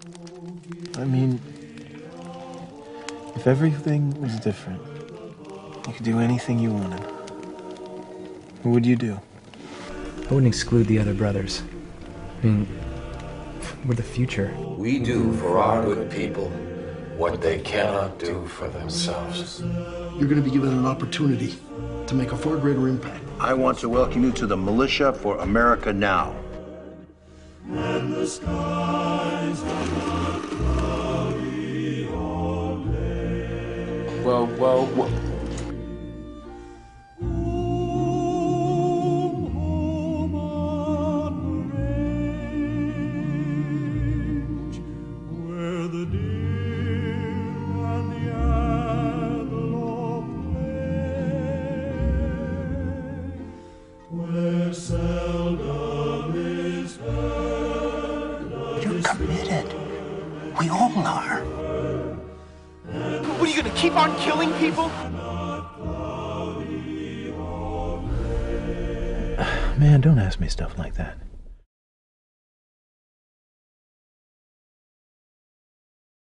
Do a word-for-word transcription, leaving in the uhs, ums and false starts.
I mean, if everything was different, you could do anything you wanted, what would you do? I wouldn't exclude the other brothers. I mean, we're the future. We do for our good people what they cannot do for themselves. You're going to be given an opportunity to make a far greater impact. I want to welcome you to the Militia for America Now. And the skies are not cloudy all day. Well, well, well. You're committed. We all are. What, are you gonna keep on killing people? Man, don't ask me stuff like that.